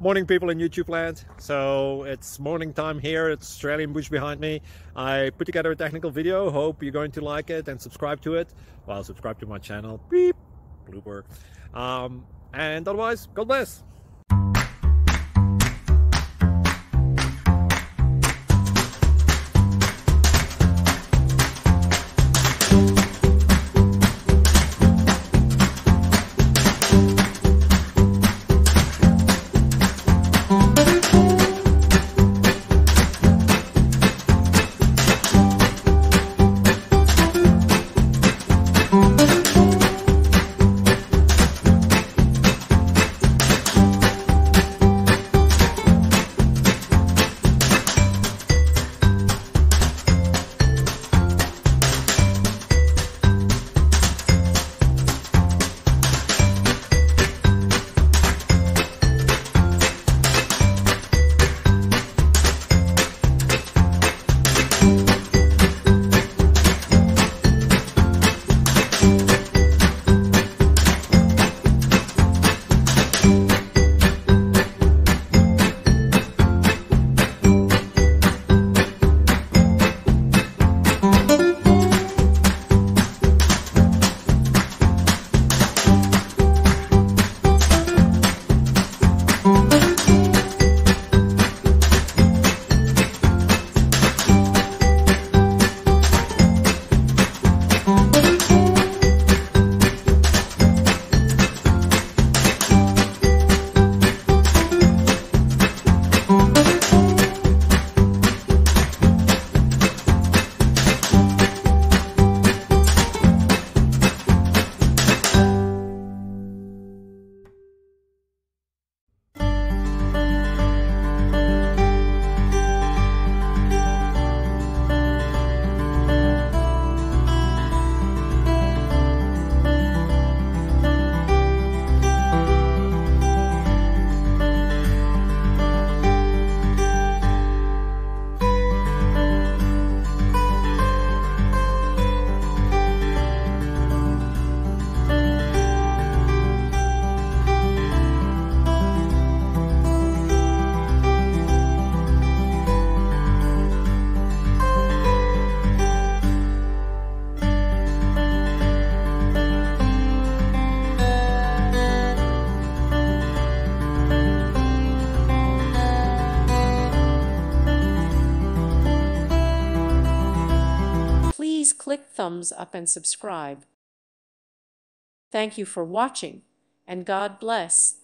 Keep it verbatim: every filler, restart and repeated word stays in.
Morning, people in YouTube land. So it's morning time here. It's Australian bush behind me. I put together a technical video. Hope you're going to like it and subscribe to it. Well, subscribe to my channel. Beep, blooper. Um, and otherwise, God bless. Please click thumbs up and subscribe. Thank you for watching, and God bless.